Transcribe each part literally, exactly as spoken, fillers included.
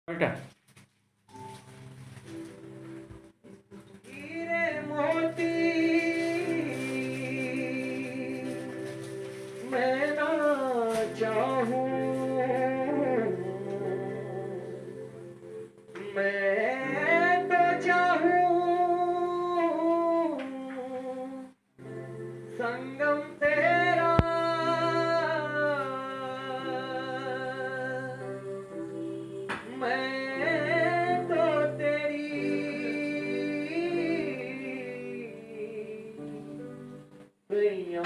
बेटा हीरे मोती मैं ना चाहूं, मैं तो चाहूं संगम तेरा, मैं तो तेरी सैया,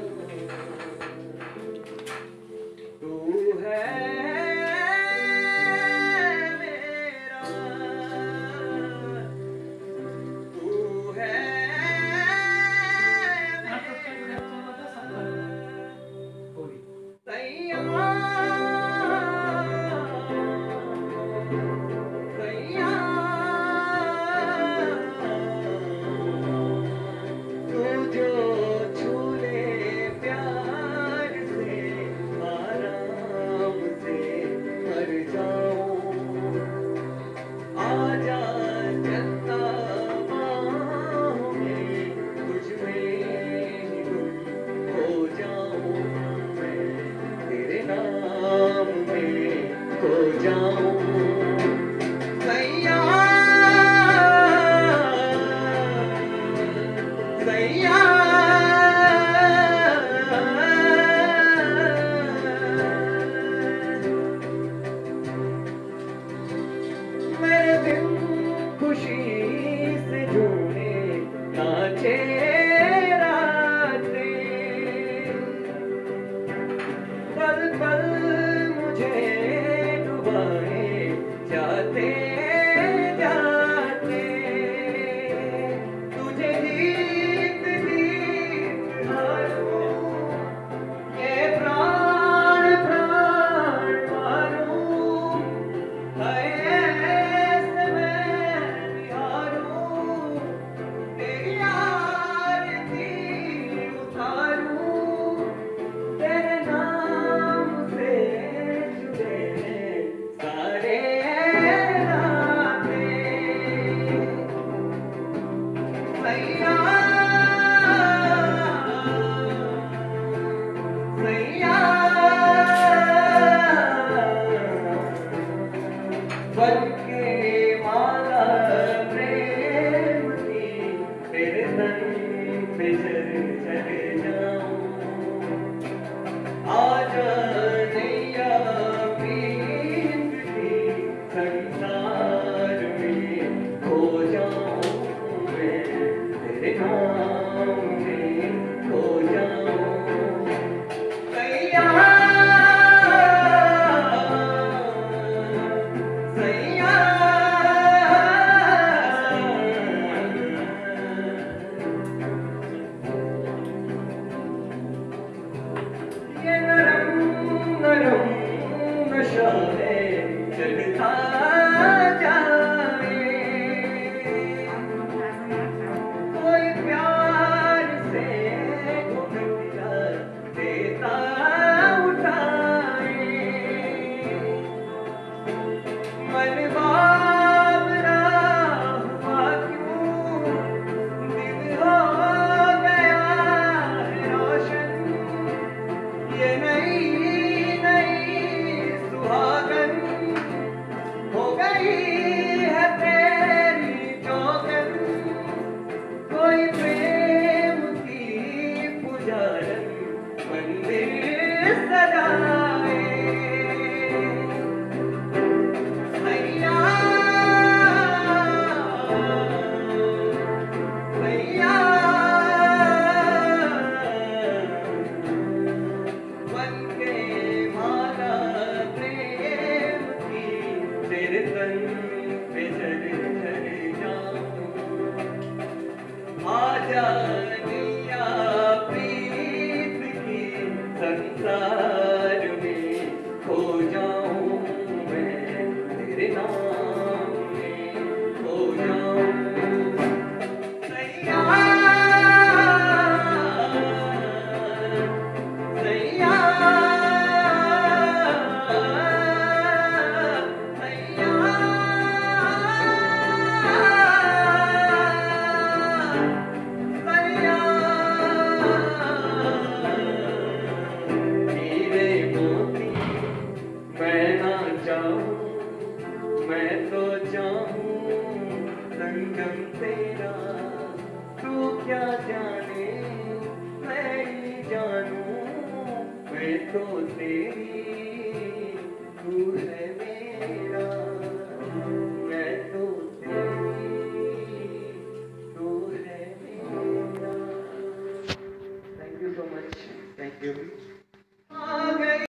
तू है मेरा, तू है सैया, सैया, तू जो छू ले प्यार से आराम से मर जाऊं, आजा चलता बाहों में, तुझ में ही गुम हो जाऊं, मैं तेरे नाम में खो जाऊं सैया, सैया, मेरे दिल खुशी से झूमे नाचे रातें, पल पल मुझे डुबाए जाते जाते, तुझे जीत जीत हारूं, ये प्राण प्राण मारूं, ऐसे मैं निहारूं, तेरी आरती उतारूं, तेरे नाम से जुड़े सारे नाते, सैया, सैया, बनके माला प्रेम की तेरे तन पे चल चल जाऊं, आजा नैया प्रीत की संसार में खो जाऊं, मैं तेरे नाम में खो जाऊं सैया, सैया, ये नरम नरम नशा है चढ़ता जाए, कोई प्यार से घुघटिया देता उठाए, मन बावरा हुआ क्यों, दिल हो गया है रोशन, ये नई नई सुहागन हो गई है तेरी जोगन, कोई प्रेम की पुजारन मंदिर सजाए, सैया, सैया, बनके माला प्रेम की तेरे तन पे चल चल जाऊं, आजा